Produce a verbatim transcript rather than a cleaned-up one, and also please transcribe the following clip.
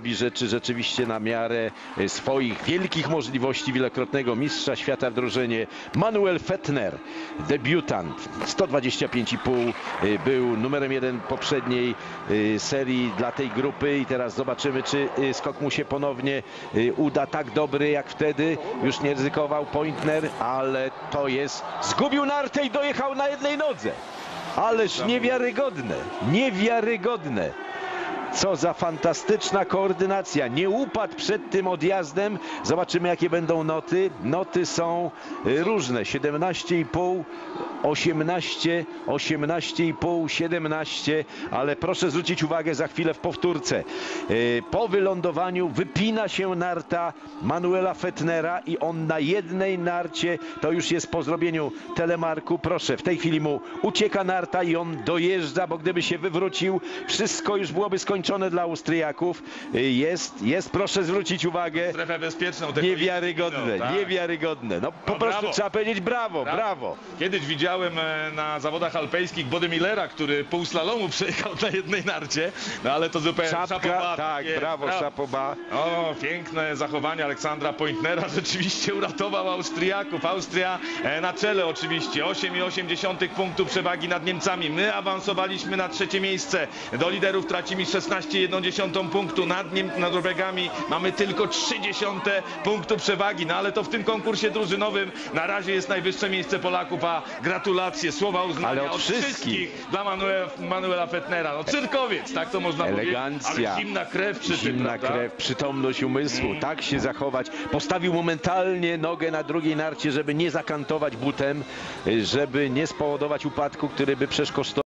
robi rzeczy rzeczywiście na miarę swoich wielkich możliwości, wielokrotnego mistrza świata w drużynie. Manuel Fettner, debiutant, sto dwadzieścia pięć i pół, był numerem jeden poprzedniej serii dla tej grupy i teraz zobaczymy, czy skok mu się ponownie uda tak dobry jak wtedy. Już nie ryzykował Pointner, ale to jest, zgubił nartę i dojechał na jednej nodze. Ależ niewiarygodne, niewiarygodne. Co za fantastyczna koordynacja. Nie upadł przed tym odjazdem. Zobaczymy, jakie będą noty. Noty są różne. siedemnaście i pół, osiemnaście, osiemnaście i pół, siedemnaście. Ale proszę zwrócić uwagę za chwilę w powtórce. Po wylądowaniu wypina się narta Manuela Fettnera i on na jednej narcie, to już jest po zrobieniu telemarku. Proszę, w tej chwili mu ucieka narta i on dojeżdża, bo gdyby się wywrócił, wszystko już byłoby skończone dla Austriaków. Jest, jest, proszę zwrócić uwagę. Strefę bezpieczną. Niewiarygodne, tak. niewiarygodne. No po No, prostu brawo. trzeba powiedzieć brawo, brawo, brawo. Kiedyś widziałem na zawodach alpejskich Bodymillera, który pół slalomu przejechał na jednej narcie, no ale to zupełnie Czapka, szapoba, tak, jest, brawo, szapoba. O, piękne zachowanie Aleksandra Pointnera, rzeczywiście uratował Austriaków. Austria na czele oczywiście, osiem przecinek osiem punktów przewagi nad Niemcami. My awansowaliśmy na trzecie miejsce. Do liderów tracimy szesnaście przecinek jeden punktu. Nad, Niem nad Norwegami mamy tylko trzydzieści punktów przewagi. No ale to w tym konkursie drużynowym na razie jest najwyższe miejsce Polaków, a gratulacje, słowa uznania Ale od od wszystkich. wszystkich dla Manuela, Manuela Fettnera. No cyrkowiec, tak to można Elegancja. powiedzieć. Ale zimna krew przy tym, Zimna prawda? krew, przytomność umysłu, Mm. tak się zachować. Postawił momentalnie nogę na drugiej narcie, żeby nie zakantować butem, żeby nie spowodować upadku, który by przeszkodzał